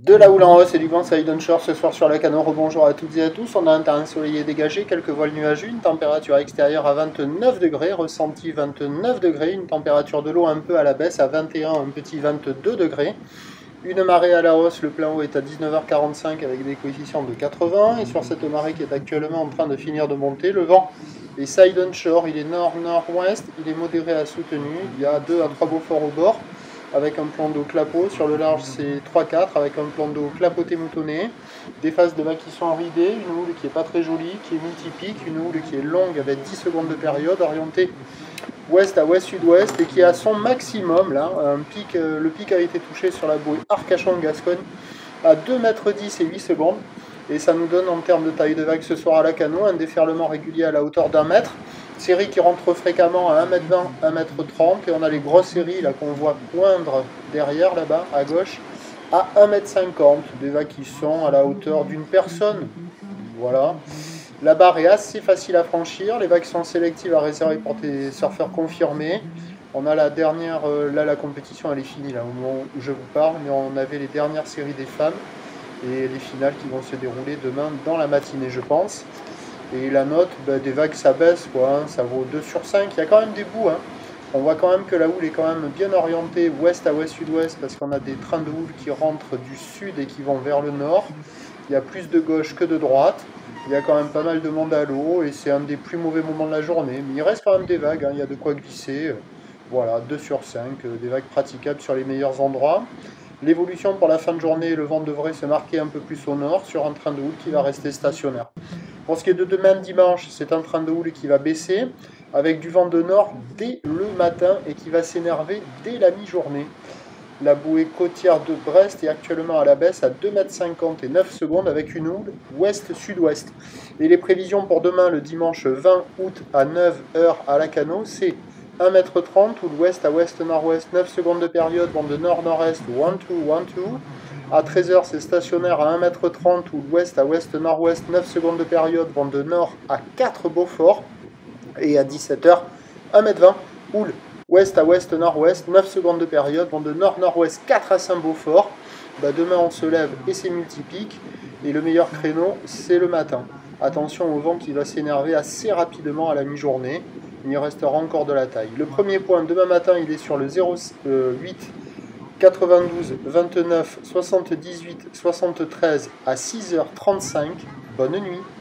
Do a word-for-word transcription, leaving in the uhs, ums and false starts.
De la houle en hausse et du vent side onshore ce soir sur la Cano. Rebonjour à toutes et à tous. On a un temps ensoleillé dégagé, quelques voiles nuageux, une température extérieure à vingt-neuf degrés, ressenti vingt-neuf degrés, une température de l'eau un peu à la baisse à vingt et un, un petit vingt-deux degrés. Une marée à la hausse, le plein haut est à dix-neuf heures quarante-cinq avec des coefficients de quatre-vingts. Et sur cette marée qui est actuellement en train de finir de monter, le vent est side onshore, il est nord-nord-ouest, il est modéré à soutenu. Il y a deux à trois Beaufort au bord, avec un plan d'eau clapot. Sur le large, c'est trois quatre, avec un plan d'eau clapoté moutonné. Des phases de vagues qui sont ridées, une houle qui est pas très jolie, qui est multipique, une houle qui est longue avec dix secondes de période, orientée ouest à ouest-sud-ouest, et qui a son maximum, là, un pic, euh, le pic a été touché sur la bouée Arcachon-Gascogne à deux mètres dix et huit secondes. Et ça nous donne en termes de taille de vague ce soir à la Cano un déferlement régulier à la hauteur d'un mètre. Série qui rentre fréquemment à un mètre vingt, un mètre trente, et on a les grosses séries là qu'on voit poindre derrière là-bas à gauche à un mètre cinquante, des vagues qui sont à la hauteur d'une personne. Voilà. La barre est assez facile à franchir, les vagues sont sélectives à réserver pour des surfeurs confirmés. On a la dernière, euh, là la compétition elle est finie là au moment où je vous parle, mais on avait les dernières séries des femmes et les finales qui vont se dérouler demain dans la matinée je pense. Et la note, bah, des vagues, ça baisse, quoi, hein, ça vaut deux sur cinq. Il y a quand même des bouts. Hein. On voit quand même que la houle est quand même bien orientée ouest à ouest-sud-ouest parce qu'on a des trains de houle qui rentrent du sud et qui vont vers le nord. Il y a plus de gauche que de droite. Il y a quand même pas mal de monde à l'eau et c'est un des plus mauvais moments de la journée. Mais il reste quand même des vagues, hein, il y a de quoi glisser. Voilà, deux sur cinq, des vagues praticables sur les meilleurs endroits. L'évolution pour la fin de journée, le vent devrait se marquer un peu plus au nord sur un train de houle qui va rester stationnaire. Pour ce qui est de demain dimanche, c'est un train de houle qui va baisser avec du vent de nord dès le matin et qui va s'énerver dès la mi-journée. La bouée côtière de Brest est actuellement à la baisse à deux mètres cinquante et neuf secondes avec une houle ouest-sud-ouest. Et les prévisions pour demain, le dimanche vingt août à neuf heures à la Cano, c'est un mètre trente, houle ouest à ouest-nord-ouest, neuf secondes de période, vent de nord-nord-est, un deux, un deux. À treize heures, c'est stationnaire à un mètre trente, ou l'ouest à ouest-nord-ouest, neuf secondes de période, vent de nord à quatre Beaufort. Et à dix-sept heures, un mètre vingt, houle ouest à ouest-nord-ouest, neuf secondes de période, vent de nord-nord-ouest, quatre à cinq Beaufort. Bah, demain, on se lève et c'est multipique. Et le meilleur créneau, c'est le matin. Attention au vent qui va s'énerver assez rapidement à la mi-journée. Il y restera encore de la taille. Le premier point, demain matin, il est sur le zéro huit quatre-vingt-douze, vingt-neuf, soixante-dix-huit, soixante-treize à six heures trente-cinq. Bonne nuit.